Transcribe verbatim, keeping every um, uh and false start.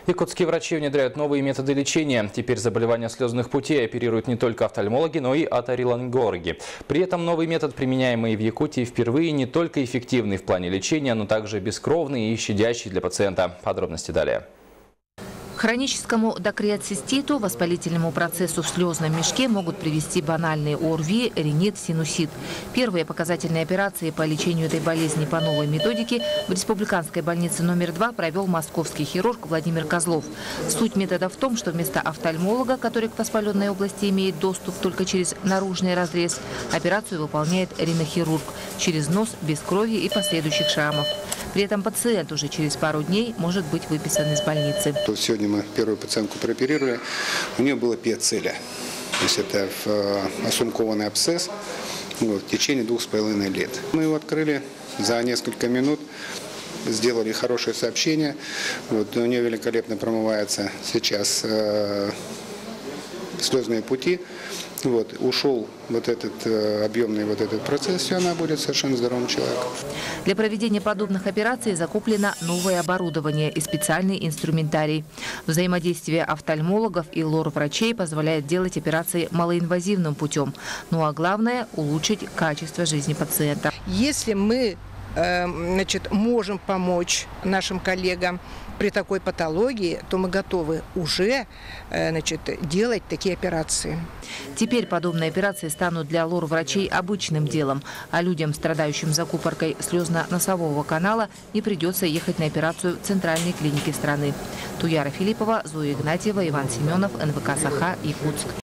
Якутские врачи внедряют новые методы лечения. Теперь заболевания слезных путей оперируют не только офтальмологи, но и отоларингологи. При этом новый метод, применяемый в Якутии впервые, не только эффективный в плане лечения, но также бескровный и щадящий для пациента. Подробности далее. Хроническому докриоциститу, воспалительному процессу в слезном мешке могут привести банальные ОРВИ, ринит, синусит. Первые показательные операции по лечению этой болезни по новой методике в республиканской больнице номер два провел московский хирург Владимир Козлов. Суть метода в том, что вместо офтальмолога, который к воспаленной области имеет доступ только через наружный разрез, операцию выполняет ринохирург через нос, без крови и последующих шрамов. При этом пациент уже через пару дней может быть выписан из больницы. Сегодня мы первую пациентку прооперировали. У нее было пиоцелия. То есть это осумкованный абсцесс вот, в течение двух с половиной лет. Мы его открыли за несколько минут, сделали хорошее сообщение. Вот, у нее великолепно промывается сейчас э, слезные пути. Вот, ушел вот этот э, объемный вот этот процесс, и она будет совершенно здоровым человеком. Для проведения подобных операций закуплено новое оборудование и специальный инструментарий. Взаимодействие офтальмологов и лор-врачей позволяет делать операции малоинвазивным путем. Ну а главное – улучшить качество жизни пациента. Если мы э, значит, можем помочь нашим коллегам при такой патологии, то мы готовы уже значит, делать такие операции. Теперь подобные операции станут для лор-врачей обычным делом, а людям, страдающим закупоркой слезно-носового канала, не придется ехать на операцию в центральной клинике страны. Туяра Филиппова, Зоя Игнатьева, Иван Семенов, эн вэ ка «Саха», Якутск.